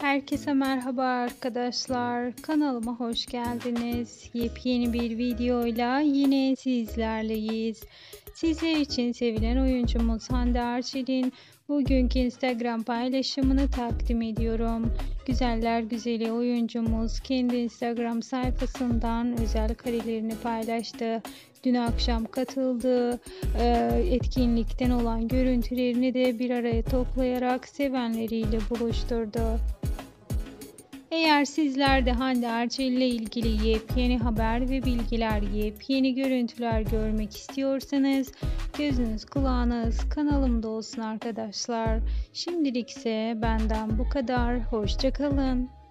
Herkese merhaba arkadaşlar. Kanalıma hoş geldiniz. Yepyeni bir videoyla yine sizlerleyiz. Sizler için sevilen oyuncumuz Hande Erçel'in bugünkü Instagram paylaşımını takdim ediyorum. Güzeller güzeli oyuncumuz kendi Instagram sayfasından özel karelerini paylaştı. Dün akşam katıldığı etkinlikten olan görüntülerini de bir araya toplayarak sevenleriyle buluşturdu. Eğer sizler de Hande Erçel ile ilgili yepyeni haber ve bilgiler, yepyeni görüntüler görmek istiyorsanız gözünüz kulağınız kanalımda olsun arkadaşlar. Şimdilik ise benden bu kadar. Hoşça kalın.